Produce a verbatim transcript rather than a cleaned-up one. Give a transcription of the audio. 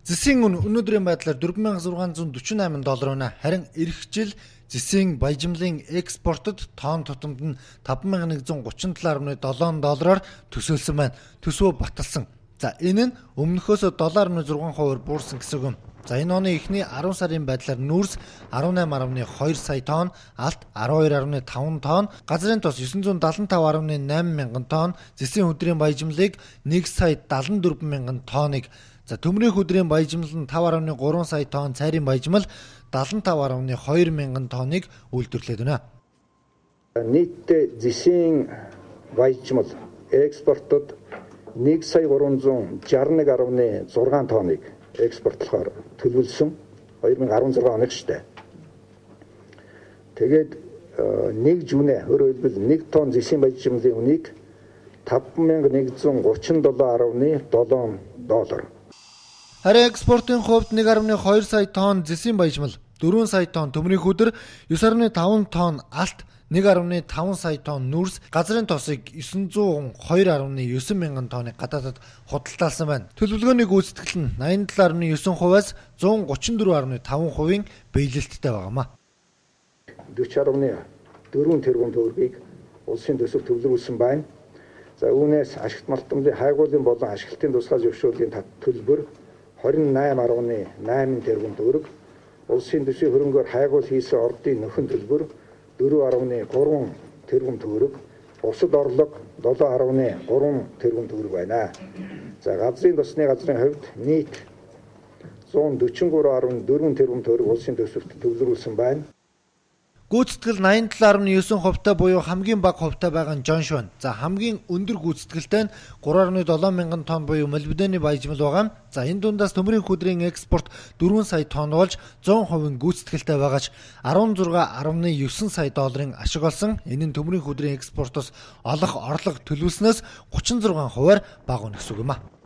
Зэсийн үн өнөөдрийн байдлаар дөрвөн мянга зургаан зуун дөрвөн восемь доллар байна. Харин эх жил зэсийн баяжмлын экспортод тоон тутамд нь таван мянган нэгэн зуун гучин доллар доллараар төсөөлсөн байна. Төсвөө баталсан. За энэ нь өмнөхөөсөө доллар арван зургаан хувиар буурсан гэсэн үг юм. За энэ оны эхний арван сарын байдлаар нүүрс арван найман арван хоёр сая тонн, алт арван хоёр арван таван тонн, газрын тос девять семь пять арван восемь мянган тонн, зэсийн өдрийн баяжмлыг нэг сая седьмидесяти дөрвөн мянган тонныг, за төмрийнх өдрийн баяжмал нь таван арван гурван сая тонн, цайрын баяжмал седьмидесяти таван арван хоёр мянган тонныг үйлдвэрлээд байна. Нийтдээ зэсийн баяжмал экспортод нэг сая гурван зуун шестьдесят нэг арван зургаан тонныг экспортлохоор төлөвлөсөн хоёр мянган арван зургаан оных штэ. Тэгээд нэг жүнэ өөрөөр хэлбэл нэг тонн зэсийн баяжмлын үнийг таван мянган нэгэн зуун гучин доллар арван долоо доллар. Харин экспортын хувьд нэг арван хоёр сая тонн зэсийн баяжмал, дөрвөн сая тонн төмрийнх өдөр, девять арван таван тонн алт, нэг арван таван сая тонн нүүрс, газрын тосыг девять зуун хоёр арван девять мянган тонныг гадаадад худалдаалсан байна. Төлөвлөгөөний гүйцэтгэл нь найман доллар арван девять хувиас зуун гучин дөрвөн арван таван хувийн биелэлттэй байгаамаа. дөрвөн дөрвөн тэрбум төгрөгийг улсын төсөв төвлөрүүлсэн байна. За үүнээс ашигт малтмлын хайгуулын болон ашиглалтын тусгай зөвшөөрлийн төлбөр двадцать восемь арван восемь тэрбум төгрөг, улсын төсвийн хөрөнгөөр хайгуул хийсэн ордын нөхөн төлбөр дөрвөн арван гурван тэрбум төгрөг, бусад орлого долоо арван гурван тэрбум төгрөг байна. За газрын тосны газрын хувьд нийт зуун дөрвөн гурван арван дөрвөн тэрбум төгрөг улсын төсөвт төвлөрүүлсэн байна. Гүйцэтгэл найман доллар арван девять хувьтай буюу хамгийн бага хувьтай байгаа нь Жонш байна. За хамгийн өндөр гүйцэтгэлтэй нь три арван долоо мянган тонн буюу молибдены баяжмал байгаа. За энэ дундаас төмрийнх өдрийн экспорт дөрвөн сая тонн болж цаан хувийн гүйцэтгэлтэй байгаач арван зургаан арван девять сая долларын ашиг олсон. Энэ нь төмрийнх өдрийн экспортоос олох орлого төлөвлөснөөс гучин зургаан хувиар бага үнэ гэсэн үг юм а.